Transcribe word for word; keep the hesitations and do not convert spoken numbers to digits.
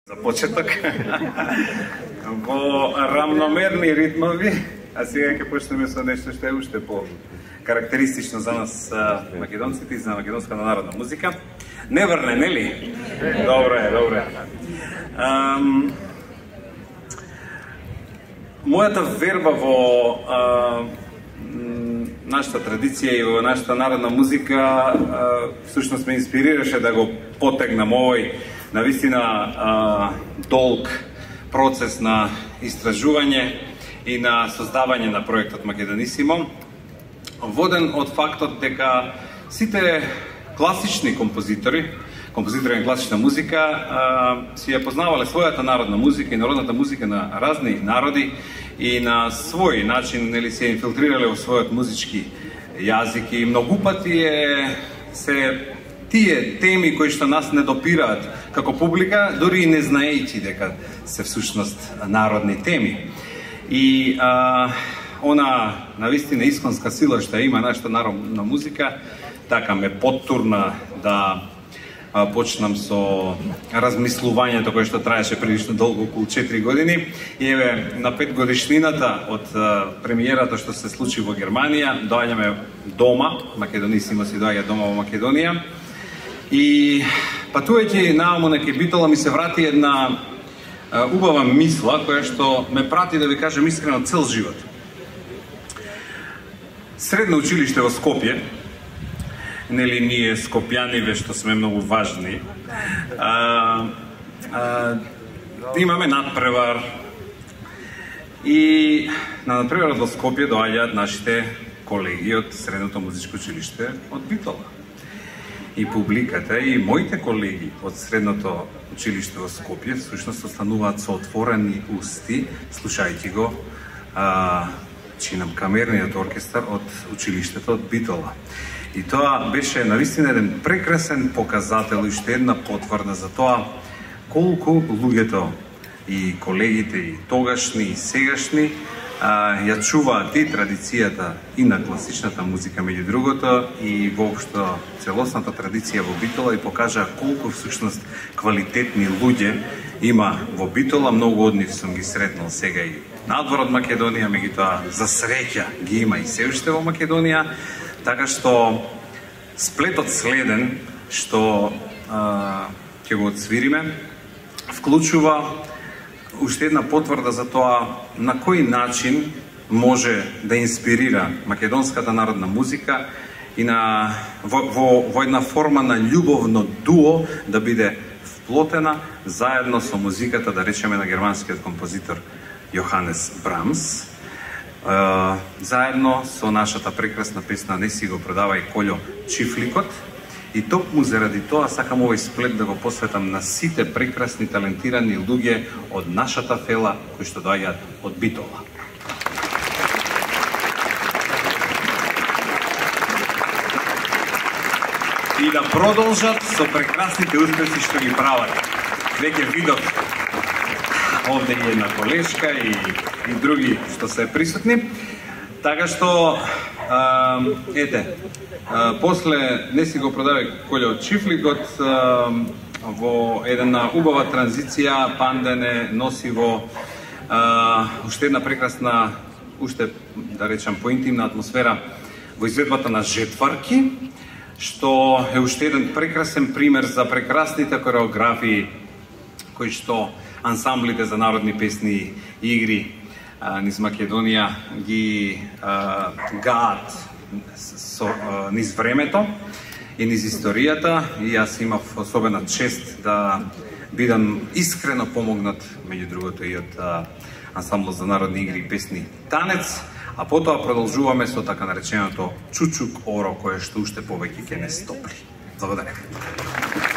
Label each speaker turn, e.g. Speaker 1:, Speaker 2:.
Speaker 1: За почеток, во рамномерни ритмови, а сега ќе почнеме со нешто што е уште по карактеристично за нас македонците и за македонската народна музика. Не врне, нели? Добре, добре. Um, мојата верба во uh, нашата традиција и во нашата народна музика uh, всушност ме инспирираше да го потегнам овој навистина а, долг процес на истражување и на создавање на проектот Македонисимо, воден од фактот дека сите класични композитори, композитори на класична музика, а, си ја познавале својата народна музика и народната музика на разни народи и на свој начин, нели, се инфилтрирале во својот музички јазик и многу пати е се тие теми кои што нас не допираат како публика, дури и не знаејќи дека се всушност народни теми. И а, она навистина исконска сила што има нашата народна музика, така ме поттурна да а, почнам со размислувањето кое што траеше прилично долго, околу четири години. И еве, на пет годишнината од а, премиерата што се случи во Германија, доаѓаме дома, Македонисимо си доаѓа дома во Македонија. И патувајќи нааму на Битола ми се врати една а, убава мисла која што ме прати, да ви кажем искрено, цел живот. Средно училиште во Скопје, нели ние скопјаниве што сме многу важни, а, а, имаме надпревар и на надпреварот во Скопје доаѓаат нашите колеги од Средното музичко училиште од Битола. И публиката и моите колеги од Средното училиште во Скопје всушност остануваат со отворени усти, слушајќи го а, чинам камерниот оркестар од училиштето од Битола. И тоа беше навистина еден прекрасен показател и уште една потврда за тоа колку луѓето и колегите и тогашни и сегашни а, ја чуваат и традицијата и на класичната музика меѓу другото и воопшто целосната традиција во Битола и покажа колку всушност квалитетни луѓе има во Битола. Многу од нив сум ги сретнал сега и надвор од Македонија, меѓутоа за среќа ги има и се уште во Македонија, така што сплетот следен што а, ќе го отсвириме вклучува уште една потврда за тоа на кој начин може да инспирира македонската народна музика и на, во, во, во една форма на љубовно дуо да биде вплотена заедно со музиката, да речеме, на германскиот композитор Йоханес Брамс, е, заедно со нашата прекрасна песна "Не си го продавај Кольо чифликот". И токму заради тоа сакам овој сплет да го посветам на сите прекрасни, талентирани луѓе од нашата фела кои што доаѓаат од Битола. И да продолжат со прекрасните успеси што ги прават. Веќе видов овде и една колешка и, и други што се присутни. Така што, а, ете, а, после "Не си го продавај Кольо чифликот", а, во една убава транзиција пандене носи во а, уште една прекрасна, уште да речам поинтимна атмосфера во изведбата на "Жетварки", што е уште еден прекрасен пример за прекрасните хореографии кои што ансамблите за народни песни и игри а, низ Македонија ги а, гаат со, а, низ времето и низ историјата. И јас имав особена чест да бидам искрено помогнат, меѓу другото и од а, ансамбл за народни игри и песни "Танец", а потоа продолжуваме со така нареченото "Чучук оро", кое што уште повеќе ќе не стопли. Благодарам.